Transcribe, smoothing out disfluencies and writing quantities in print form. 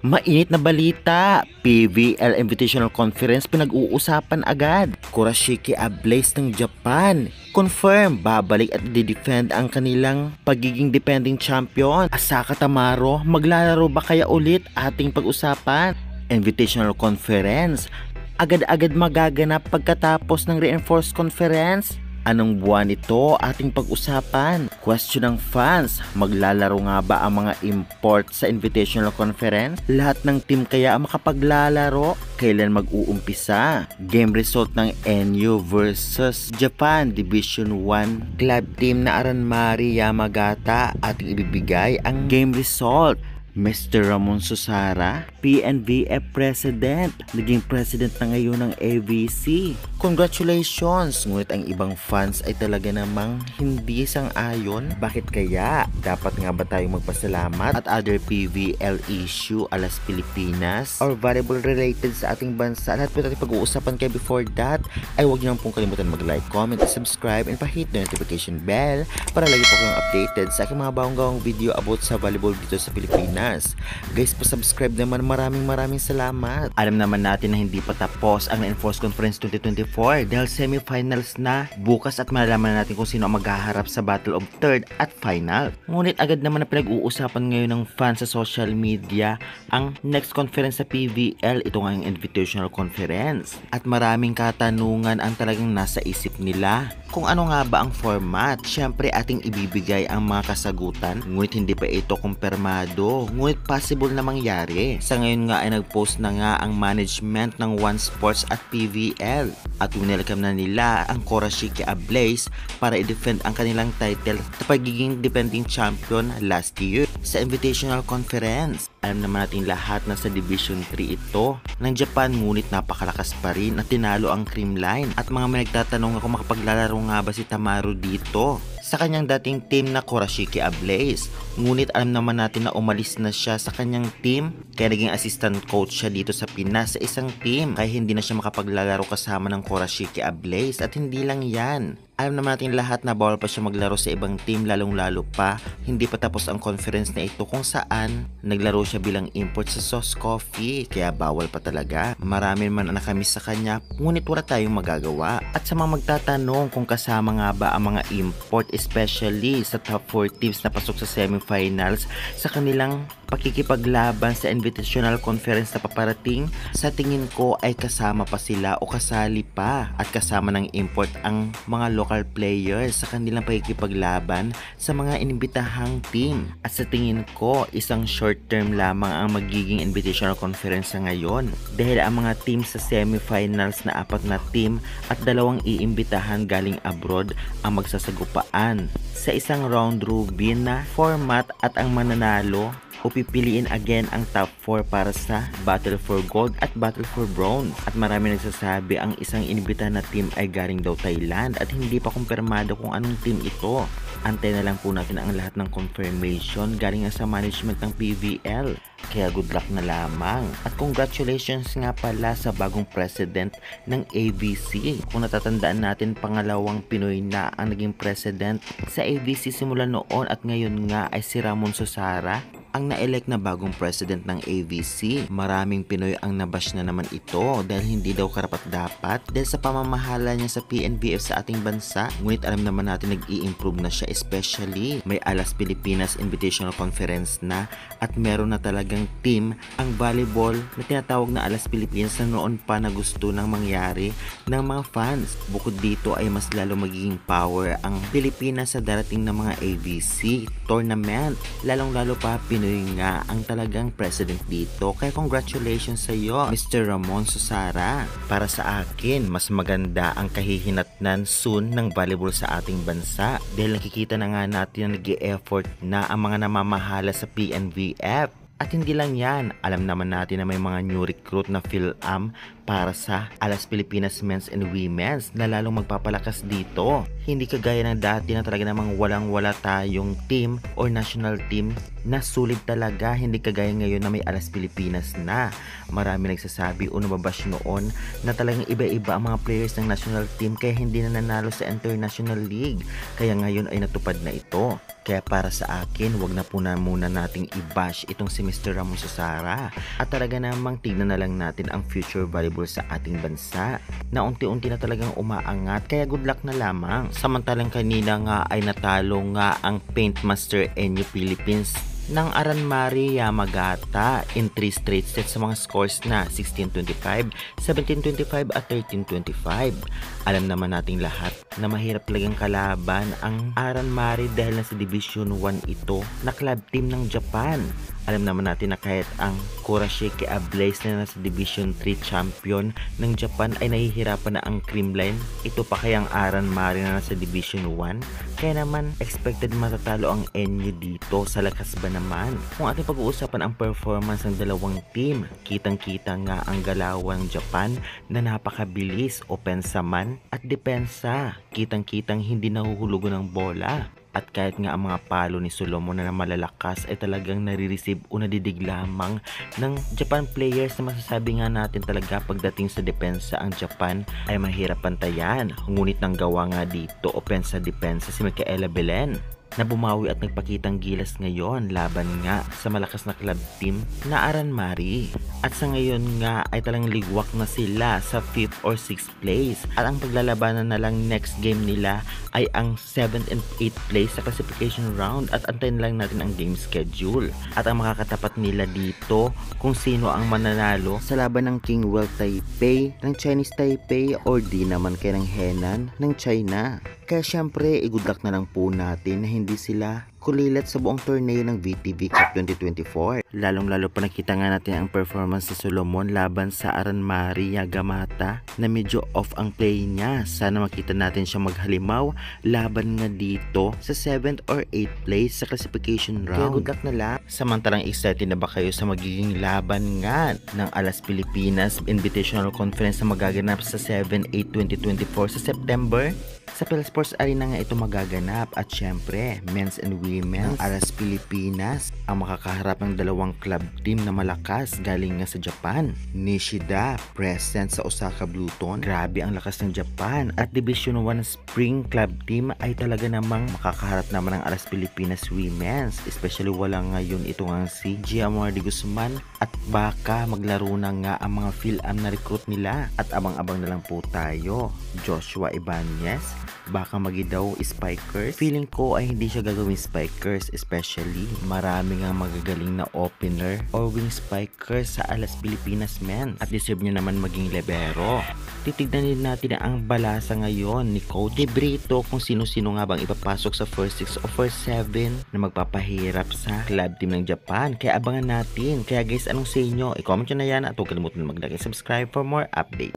Mainit na balita, PVL Invitational Conference pinag-uusapan agad. Kurashiki Ablaze ng Japan. Confirm, babalik at di-defend ang kanilang pagiging defending champion. Asaka Tamaro, maglalaro ba kaya ulit ating pag-usapan? Invitational Conference, agad-agad magaganap pagkatapos ng reinforced conference? Anong buwan ito ating pag-usapan? Question ng fans, maglalaro nga ba ang mga import sa Invitational Conference? Lahat ng team kaya makapaglalaro? Kailan mag-uumpisa? Game result ng NU versus Japan Division 1 Club Team na Aranmari Yamagata. Ating ibibigay ang game result. Mr. Ramon Susara, PNVF President, naging President na ngayon ng AVC. Congratulations! Ngunit ang ibang fans ay talaga namang hindi sang-ayon. Bakit kaya? Dapat nga ba tayong magpasalamat at other PVL issue alas Pilipinas or variable related sa ating bansa? Lahat po natin pag-uusapan kaya before that ay huwag niyo pong kalimutan mag-like, comment, subscribe, and pa-hit na notification bell para lagi po kayong updated sa aking mga bagong video about sa volleyball dito sa Pilipinas. Guys, pa-subscribe naman, maraming salamat. Alam naman natin na hindi pa tapos ang Reinforced Conference 2024 dahil semifinals na bukas at malalaman natin kung sino ang maghaharap sa Battle of Third at Final. Ngunit agad naman na pinag-uusapan ngayon ng fans sa social media ang next conference sa PVL, ito nga yung Invitational Conference. At maraming katanungan ang talagang nasa isip nila. Kung ano nga ba ang format, syempre ating ibibigay ang mga kasagutan, ngunit hindi pa ito kumpirmado, ngunit possible na mangyari. Sa ngayon nga ay nag-post na nga ang management ng One Sports at PVL at winelcome na nila ang Kurashiki Ablaze para i-defend ang kanilang title sa pagiging defending champion last year sa Invitational Conference. Alam naman natin lahat na sa Division 3 ito ng Japan, ngunit napakalakas pa rin at tinalo ang Creamline. At mga may nagtatanong kung makapaglalaro nga ba si Tamaro dito sa kanyang dating team na Kurashiki Ablaze. Ngunit alam naman natin na umalis na siya sa kanyang team kaya naging assistant coach siya dito sa Pinas sa isang team kaya hindi na siya makapaglalaro kasama ng Kurashiki Ablaze. At hindi lang yan, alam naman natin lahat na bawal pa siya maglaro sa ibang team, lalong-lalo pa hindi pa tapos ang conference na ito kung saan naglaro siya bilang import sa Sauce Coffee, kaya bawal pa talaga. Marami man ang nakamiss sa kanya, ngunit wala tayong magagawa. At sa mga magtatanong kung kasama nga ba ang mga import, especially sa top 4 teams na pasok sa semifinals sa kanilang pakikipaglaban sa Invitational Conference na paparating, sa tingin ko ay kasama pa sila o kasali pa at kasama ng import ang mga local players sa kanilang pakikipaglaban sa mga inimbitahang team. At sa tingin ko, isang short term lamang ang magiging Invitational Conference sa ngayon dahil ang mga team sa semifinals na 4 na team at 2 iimbitahan galing abroad ang magsasagupaan sa isang round robin na format at ang mananalo o pipiliin again ang top 4 para sa Battle for Gold at Battle for Bronze. At marami nagsasabi ang isang inibitahan na team ay galing daw Thailand at hindi pa kumpirmado kung anong team ito. Antay na lang po natin ang lahat ng confirmation galing sa management ng PVL. Kaya good luck na lamang. At congratulations nga pala sa bagong president ng AVC. Kung natatandaan natin, pangalawang Pinoy na ang naging president sa AVC simula noon at ngayon nga ay si Ramon Susara ang na-elect na bagong president ng AVC. Maraming Pinoy ang nabash na naman ito dahil hindi daw karapat-dapat dahil sa pamamahala niya sa PNVF sa ating bansa. Ngunit alam naman natin nag-i-improve na siya, especially may Alas Pilipinas Invitational Conference na at meron na talagang team ang volleyball na tinatawag na Alas Pilipinas na noon pa na gusto nang mangyari ng mga fans. Bukod dito ay mas lalo magiging power ang Pilipinas sa darating na mga AVC tournament. Lalong-lalo pa Pinoy nga ang talagang president dito. Kaya congratulations sa iyo, Mr. Ramon Susara. Para sa akin, mas maganda ang kahihinatnan soon ng volleyball sa ating bansa dahil nakikita na nga natin na nag-e-effort na ang mga namamahala sa PNVF. At hindi lang yan, alam naman natin na may mga new recruit na PhilAm para sa Alas Pilipinas Men's and Women's na lalong magpapalakas dito. Hindi kagaya ng dati na talaga namang walang-wala tayong team or national team na sulit talaga. Hindi kagaya ngayon na may Alas Pilipinas na. Marami nagsasabi o nababash noon na talagang iba-iba ang mga players ng national team kaya hindi na nanalo sa International League. Kaya ngayon ay natupad na ito. Kaya para sa akin, wag na po na muna nating i-bash itong si Mr. Ramon Susara at talaga namang tignan na lang natin ang future volleyball sa ating bansa na unti-unti na talagang umaangat, kaya good luck na lamang. Samantalang kanina nga ay natalo nga ang Paintmaster NU Philippines ng Aranmari Yamagata in 3 straight sets sa mga scores na 16-25, 17-25 at 13-25. Alam naman nating lahat na mahirap talagang kalaban ang Aranmari dahil nasa Division 1 ito na club team ng Japan. Alam naman natin na kahit ang Kurashiki Ablaze na nasa Division 3 champion ng Japan ay nahihirapan na ang Creamline, ito pa kayang Aranmari na nasa Division 1? Kaya naman expected matatalo ang NU dito. Sa lakas ba naman? Kung ating pag-uusapan ang performance ng dalawang team, kitang-kita nga ang galawan ng Japan na napakabilis, opensa man at depensa. Kitang-kitang hindi nahuhulugan ng bola. At kahit nga ang mga palo ni Solomon na malalakas ay talagang nare-receive o nadidig lamang ng Japan players na masasabi nga natin talaga pagdating sa depensa ang Japan ay mahirap pantayan. Ngunit nang gawa nga dito opensa-depensa si Micaela Belen na bumawi at nagpakitang gilas ngayon laban nga sa malakas na club team na Aranmari. At sa ngayon nga ay talang ligwak na sila sa 5th or 6th place. At ang paglalabanan na lang next game nila ay ang 7th and 8th place sa classification round at antayin lang natin ang game schedule. At ang makakatapat nila dito kung sino ang mananalo sa laban ng Kingwell Taipei, ng Chinese Taipei or di naman kaya ng Henan ng China. Kaya syempre, i-good luck na lang po natin na hindi sila kulilat sa buong torneo ng VTV Cup 2024. Lalong-lalo pa nakita nga natin ang performance ni Solomon laban sa Aranmari Yamagata na medyo off ang play niya. Sana makita natin siya maghalimaw laban nga dito sa 7th or 8th place sa classification round. Kaya good luck na lang. Samantalang excited na ba kayo sa magiging laban nga ng Alas Pilipinas Invitational Conference na magaganap sa 7-8-2024 sa September? Sa Philsports Arena nga ito magaganap at syempre, men's and women's Alas Pilipinas ang makakaharap ng dalawang club team na malakas galing nga sa Japan. Nishida present sa Osaka Blueton. Grabe ang lakas ng Japan at Division 1 Spring Club team ay talaga namang makakaharap naman ng Alas Pilipinas Women's. Especially wala ngayon ito nga si Gia Amor de Guzman at baka maglaro na nga ang mga Phil-Am na recruit nila at abang-abang na lang po tayo. Joshua Ibanez baka magidaw spikers. Feeling ko ay hindi siya gagawin spikers, especially marami nga magagaling na opener or wing spikers sa Alas Pilipinas men at deserve niya naman maging libero. Titignan din natin ang balasa ngayon ni Coach De Brito kung sino-sino nga bang ipapasok sa first 6 o first 7 na magpapahirap sa club team ng Japan. Kaya abangan natin. Kaya guys, anong sa inyo? I-comment nyo na yan at huwag kalimutan mag-like and subscribe for more updates.